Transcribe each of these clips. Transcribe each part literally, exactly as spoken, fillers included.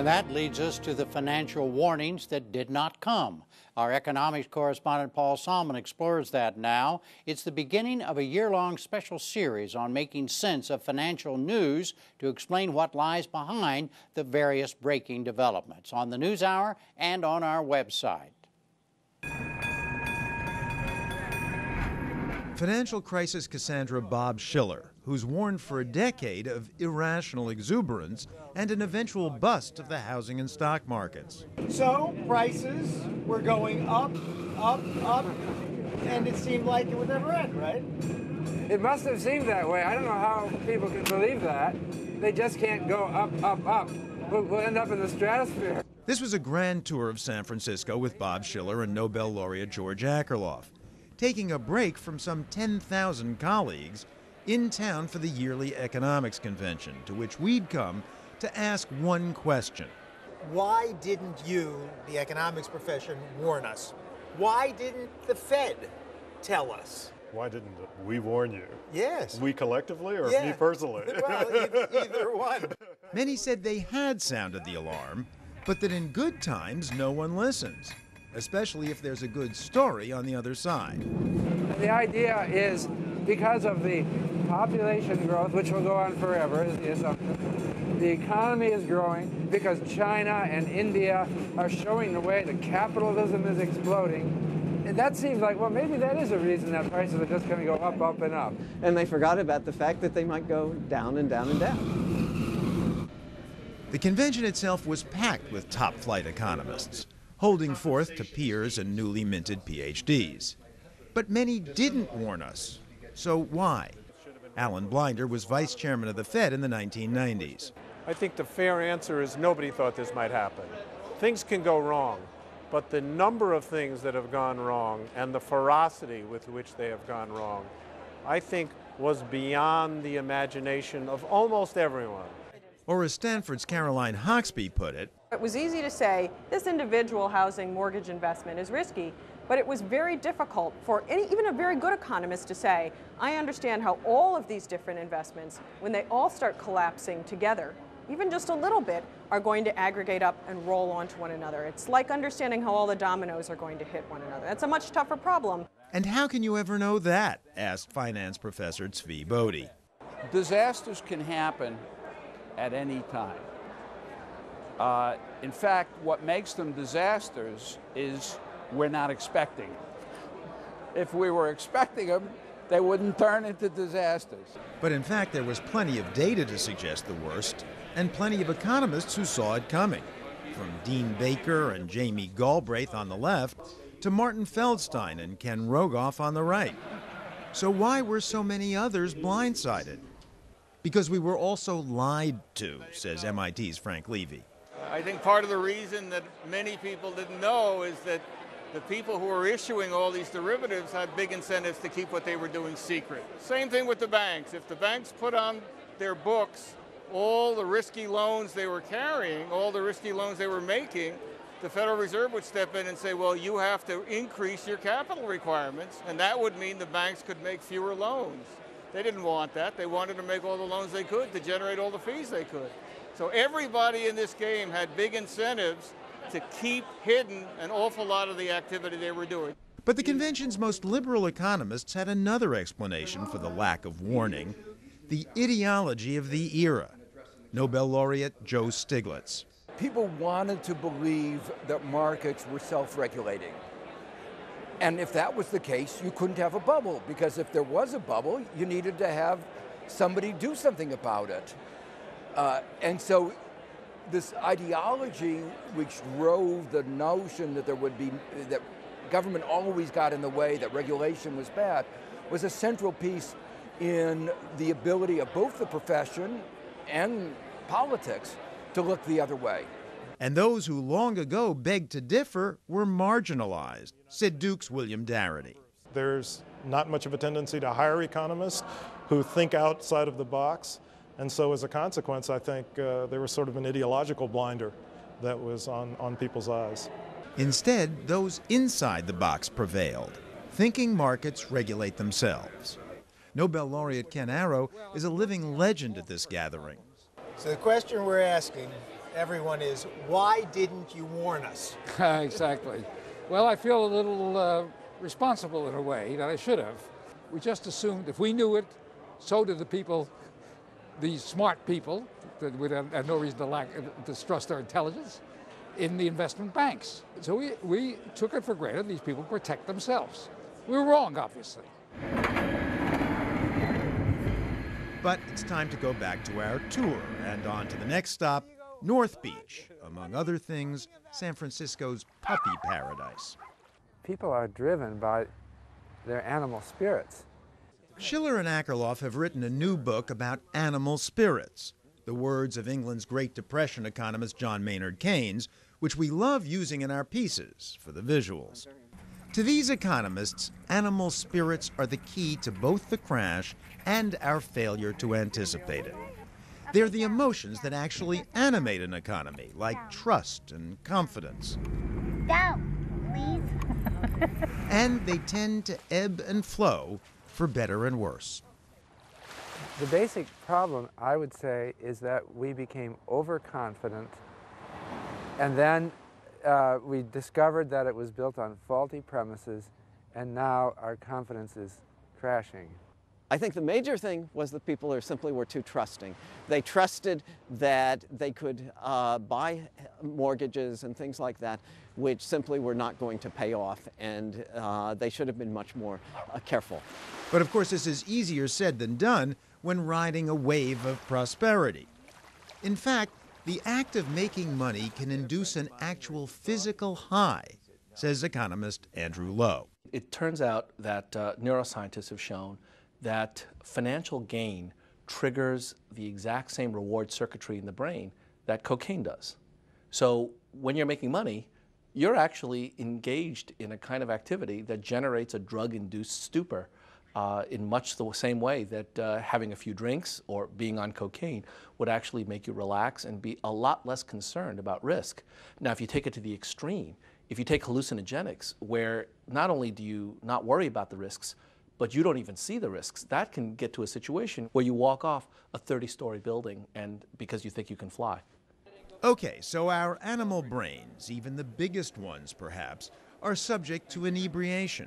And that leads us to the financial warnings that did not come. Our economics correspondent Paul Solman explores that now. It's the beginning of a year-long special series on making sense of financial news to explain what lies behind the various breaking developments on the NewsHour and on our website. Financial crisis Cassandra Bob Shiller, who's warned for a decade of irrational exuberance and an eventual bust of the housing and stock markets. So prices were going up, up, up, and it seemed like it would never end, right? It must have seemed that way. I don't know how people can believe that. They just can't go up, up, up. We'll, we'll end up in the stratosphere. This was a grand tour of San Francisco with Bob Shiller and Nobel laureate George Akerlof, taking a break from some ten thousand colleagues in town for the yearly economics convention, to which we'd come to ask one question. Why didn't you, the economics profession, warn us? Why didn't the Fed tell us? Why didn't we warn you? Yes. We collectively or yeah. me personally? Well, either, either one. Many said they had sounded the alarm, but that in good times no one listens, especially if there's a good story on the other side. The idea is because of the population growth, which will go on forever, is the assumption. The economy is growing because China and India are showing the way that capitalism is exploding. And that seems like, well, maybe that is a reason that prices are just going to go up, up, and up. And they forgot about the fact that they might go down and down and down. The convention itself was packed with top-flight economists, holding forth to peers and newly minted P H Ds. But many didn't warn us. So why? Alan Blinder was vice chairman of the Fed in the nineteen nineties. I think the fair answer is nobody thought this might happen. Things can go wrong, but the number of things that have gone wrong and the ferocity with which they have gone wrong, I think was beyond the imagination of almost everyone. Or as Stanford's Caroline Hoxby put it, it was easy to say this individual housing mortgage investment is risky, but it was very difficult for any, even a very good economist to say, I understand how all of these different investments, when they all start collapsing together, even just a little bit, are going to aggregate up and roll onto one another. It's like understanding how all the dominoes are going to hit one another. That's a much tougher problem. And how can you ever know that? Asked finance professor Tzvi Bodie. Disasters can happen at any time. Uh, in fact, what makes them disasters is we're not expecting them. If we were expecting them, they wouldn't turn into disasters. But in fact, there was plenty of data to suggest the worst, and plenty of economists who saw it coming, from Dean Baker and Jamie Galbraith on the left to Martin Feldstein and Ken Rogoff on the right. So why were so many others blindsided? Because we were also lied to, says M I T's Frank Levy. I think part of the reason that many people didn't know is that the people who were issuing all these derivatives had big incentives to keep what they were doing secret. Same thing with the banks. If the banks put on their books all the risky loans they were carrying, all the risky loans they were making, the Federal Reserve would step in and say, well, you have to increase your capital requirements, and that would mean the banks could make fewer loans. They didn't want that. They wanted to make all the loans they could to generate all the fees they could. So everybody in this game had big incentives to keep hidden an awful lot of the activity they were doing. But the convention's most liberal economists had another explanation for the lack of warning: the ideology of the era. Nobel laureate Joe Stiglitz. People wanted to believe that markets were self-regulating. And if that was the case, you couldn't have a bubble, because if there was a bubble, you needed to have somebody do something about it. Uh, and so this ideology, which drove the notion that there would be, that government always got in the way, that regulation was bad, was a central piece in the ability of both the profession and politics to look the other way. And those who long ago begged to differ were marginalized, said Duke's William Darity. There's not much of a tendency to hire economists who think outside of the box. And so as a consequence, I think uh, there was sort of an ideological blinder that was on, on people's eyes. Instead, those inside the box prevailed, thinking markets regulate themselves. Nobel laureate Ken Arrow is a living legend at this gathering. So the question we're asking everyone is, why didn't you warn us? Exactly. Well, I feel a little uh, responsible in a way that I should have. We just assumed if we knew it, so did the people, the smart people, that we had no reason to lack, distrust their intelligence, in the investment banks. So we, we took it for granted these people protect themselves. We were wrong, obviously. But it's time to go back to our tour and on to the next stop, North Beach, among other things, San Francisco's puppy paradise. People are driven by their animal spirits. Schiller and Akerlof have written a new book about animal spirits, the words of England's Great Depression economist John Maynard Keynes, which we love using in our pieces for the visuals. To these economists, animal spirits are the key to both the crash and our failure to anticipate it. They're the emotions that actually animate an economy, like trust and confidence. Down, please. And they tend to ebb and flow for better and worse. The basic problem, I would say, is that we became overconfident, and then uh, we discovered that it was built on faulty premises, and now our confidence is crashing. I think the major thing was that people are simply were too trusting. They trusted that they could uh, buy mortgages and things like that, which simply were not going to pay off, and uh, they should have been much more uh, careful. But of course, this is easier said than done when riding a wave of prosperity. In fact, the act of making money can induce an actual physical high, says economist Andrew Lowe. It turns out that uh, neuroscientists have shown that financial gain triggers the exact same reward circuitry in the brain that cocaine does. So when you're making money, you're actually engaged in a kind of activity that generates a drug-induced stupor uh, in much the same way that uh, having a few drinks or being on cocaine would actually make you relax and be a lot less concerned about risk. Now, if you take it to the extreme, if you take hallucinogenics, where not only do you not worry about the risks, but you don't even see the risks, that can get to a situation where you walk off a thirty-story building and because you think you can fly. Okay, so our animal brains, even the biggest ones perhaps, are subject to inebriation.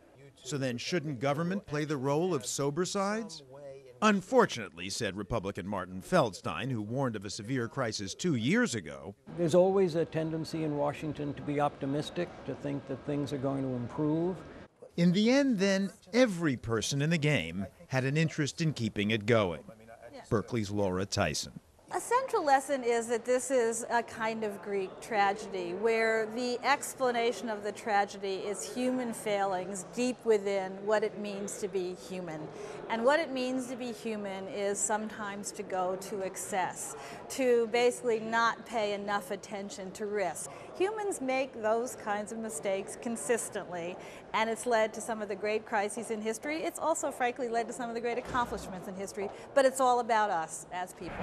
So then shouldn't government play the role of sober sides? Unfortunately, said Republican Martin Feldstein, who warned of a severe crisis two years ago, there's always a tendency in Washington to be optimistic, to think that things are going to improve. In the end, then, every person in the game had an interest in keeping it going. Berkeley's Laura Tyson. A central lesson is that this is a kind of Greek tragedy where the explanation of the tragedy is human failings deep within what it means to be human. And what it means to be human is sometimes to go to excess, to basically not pay enough attention to risk. Humans make those kinds of mistakes consistently, and it's led to some of the great crises in history. It's also, frankly, led to some of the great accomplishments in history, but it's all about us as people.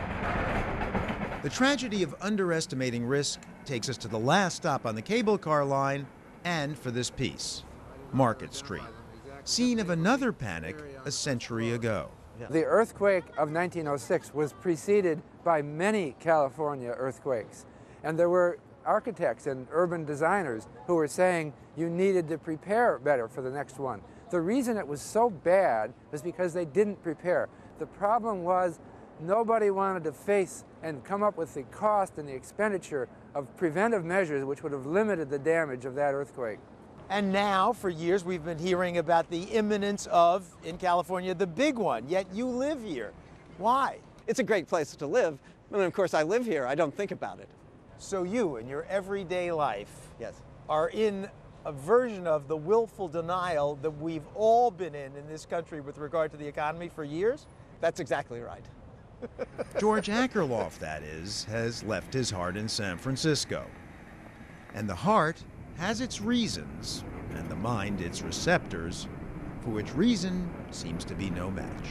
The tragedy of underestimating risk takes us to the last stop on the cable car line, and for this piece, Market Street, scene of another panic a century ago. The earthquake of nineteen oh six was preceded by many California earthquakes, and there were architects and urban designers who were saying you needed to prepare better for the next one. The reason it was so bad was because they didn't prepare. The problem was nobody wanted to face and come up with the cost and the expenditure of preventive measures which would have limited the damage of that earthquake. And now, for years, we've been hearing about the imminence of, in California, the big one, yet you live here. Why? It's a great place to live, and of course I live here. I don't think about it. So you, in your everyday life, yes, are in a version of the willful denial that we've all been in in this country with regard to the economy for years? That's exactly right. George Akerlof, that is, has left his heart in San Francisco. And the heart has its reasons, and the mind its receptors, for which reason seems to be no match.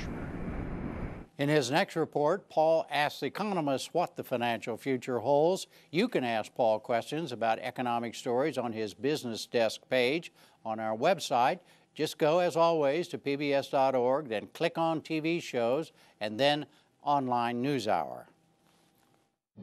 In his next report, Paul asks economists what the financial future holds. You can ask Paul questions about economic stories on his business desk page on our website. Just go, as always, to P B S dot org, then click on T V shows, and then Online NewsHour.